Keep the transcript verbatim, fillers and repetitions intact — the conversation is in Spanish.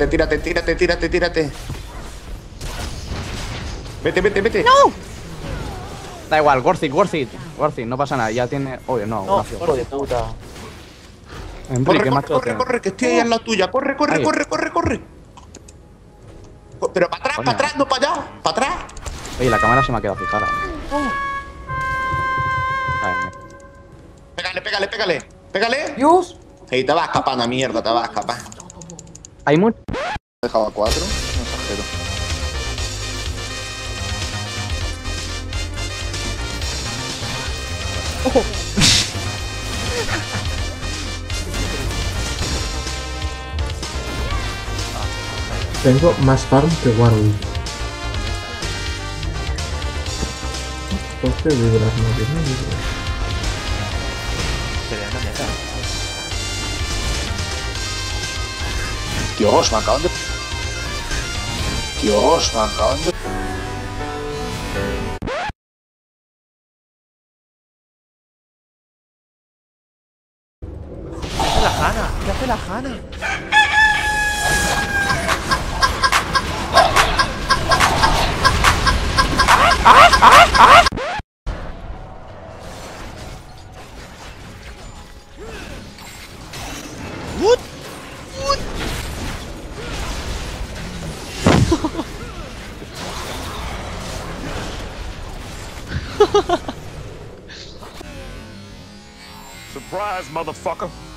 Tírate, tírate, tírate, tírate, tírate. Vete, vete, vete. ¡No! Da igual, worth it, worth it. Worth it, no pasa nada, ya tiene. Oye, no, No, gracias. hijo de puta. Enrique, Corre, corre, macho. corre, corre, que estoy ahí en la tuya. Corre, corre, Ahí. corre, corre, corre. Co- Pero para atrás, Coño. para atrás, no para allá. Para atrás. Oye, la cámara se me ha quedado fijada. Ay, mira. Pégale, pégale, pégale. Pégale. Dios. Ey, te vas a escapar, una mierda, te vas a escapar. Hay mucho. He dejado a cuatro. No exagero. Tengo más farm que Warwick. ¿Por qué vibras? No, que no vibras. Dios, me acaban de... Dios, me acaban de... ¿Qué hace la Hanna? ¿Qué hace la Hanna? Surprise, motherfucker.